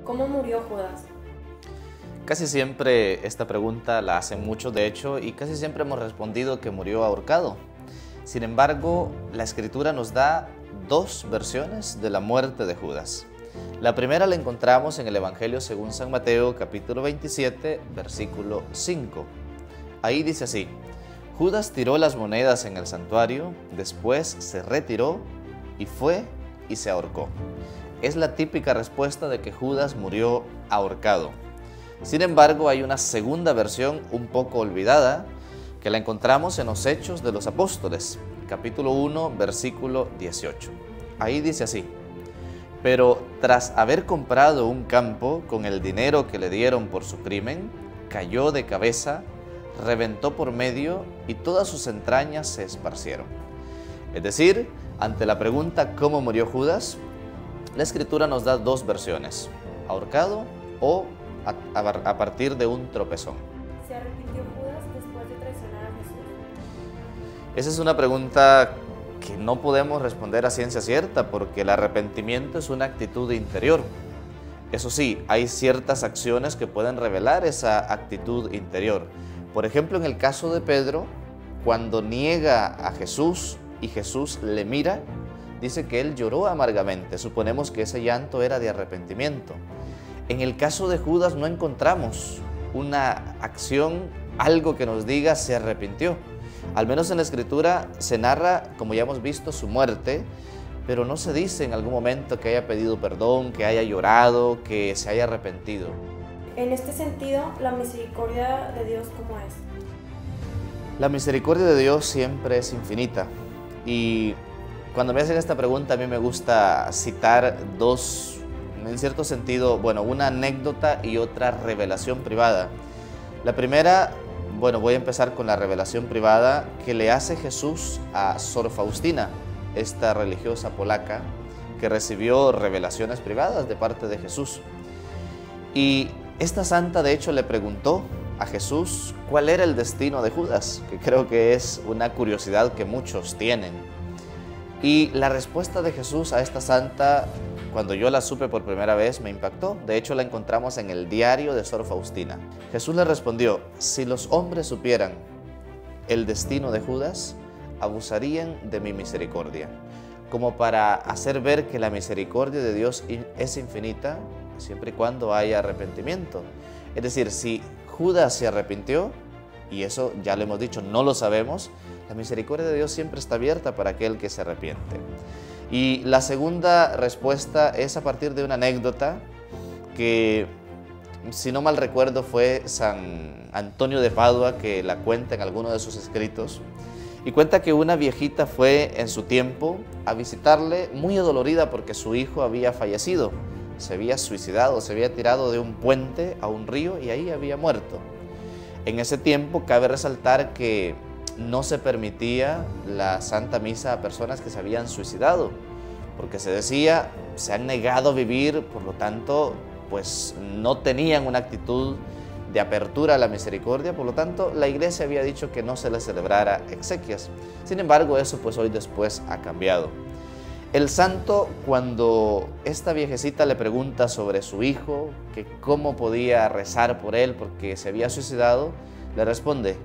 ¿Cómo murió Judas? Casi siempre esta pregunta la hacen muchos, de hecho, y casi siempre hemos respondido que murió ahorcado. Sin embargo, la Escritura nos da dos versiones de la muerte de Judas. La primera la encontramos en el Evangelio según San Mateo, capítulo 27, versículo 5. Ahí dice así: Judas tiró las monedas en el santuario, después se retiró y fue y se ahorcó. Es la típica respuesta de que Judas murió ahorcado. Sin embargo, hay una segunda versión un poco olvidada que la encontramos en los Hechos de los Apóstoles, capítulo 1, versículo 18. Ahí dice así: Pero tras haber comprado un campo con el dinero que le dieron por su crimen, cayó de cabeza, reventó por medio y todas sus entrañas se esparcieron. Es decir, ante la pregunta ¿cómo murió Judas?, la Escritura nos da dos versiones: ahorcado o a partir de un tropezón. ¿Se arrepintió Judas después de traicionar a Jesús? Esa es una pregunta que no podemos responder a ciencia cierta, porque el arrepentimiento es una actitud interior. Eso sí, hay ciertas acciones que pueden revelar esa actitud interior. Por ejemplo, en el caso de Pedro, cuando niega a Jesús y Jesús le mira, dice que él lloró amargamente. Suponemos que ese llanto era de arrepentimiento. En el caso de Judas no encontramos una acción, algo que nos diga se arrepintió. Al menos en la Escritura se narra, como ya hemos visto, su muerte, pero no se dice en algún momento que haya pedido perdón, que haya llorado, que se haya arrepentido. En este sentido, la misericordia de Dios, ¿cómo es? La misericordia de Dios siempre es infinita, y cuando me hacen esta pregunta a mí me gusta citar dos, en cierto sentido, una anécdota y otra revelación privada. La primera, voy a empezar con la revelación privada que le hace Jesús a Sor Faustina, esta religiosa polaca que recibió revelaciones privadas de parte de Jesús. Y esta santa de hecho le preguntó a Jesús cuál era el destino de Judas, que creo que es una curiosidad que muchos tienen. Y la respuesta de Jesús a esta santa, cuando yo la supe por primera vez, me impactó. De hecho, la encontramos en el diario de Sor Faustina. Jesús le respondió: si los hombres supieran el destino de Judas, abusarían de mi misericordia, como para hacer ver que la misericordia de Dios es infinita, siempre y cuando haya arrepentimiento. Es decir, si Judas se arrepintió, y eso ya lo hemos dicho, no lo sabemos, la misericordia de Dios siempre está abierta para aquel que se arrepiente. Y la segunda respuesta es a partir de una anécdota que, si no mal recuerdo, fue San Antonio de Padua que la cuenta en alguno de sus escritos. Y cuenta que una viejita fue en su tiempo a visitarle muy adolorida porque su hijo había fallecido. Se había suicidado, se había tirado de un puente a un río y ahí había muerto. En ese tiempo cabe resaltar que no se permitía la Santa Misa a personas que se habían suicidado, porque se decía, se han negado a vivir, por lo tanto, pues no tenían una actitud de apertura a la misericordia, por lo tanto, la Iglesia había dicho que no se les celebrara exequias. Sin embargo, eso pues hoy después ha cambiado. El santo, cuando esta viejecita le pregunta sobre su hijo, que cómo podía rezar por él porque se había suicidado, le responde: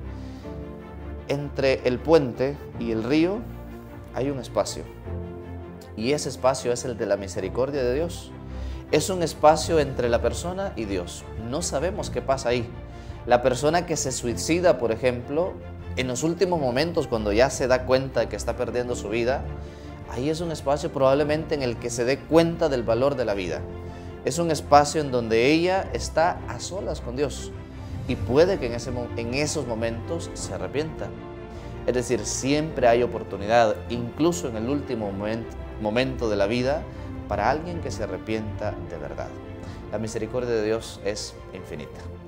entre el puente y el río hay un espacio, y ese espacio es el de la misericordia de Dios. Es un espacio entre la persona y Dios. No sabemos qué pasa ahí. La persona que se suicida, por ejemplo, en los últimos momentos, cuando ya se da cuenta de que está perdiendo su vida, ahí es un espacio probablemente en el que se dé cuenta del valor de la vida. Es un espacio en donde ella está a solas con Dios y puede que en esos momentos se arrepienta. Es decir, siempre hay oportunidad, incluso en el último momento de la vida, para alguien que se arrepienta de verdad. La misericordia de Dios es infinita.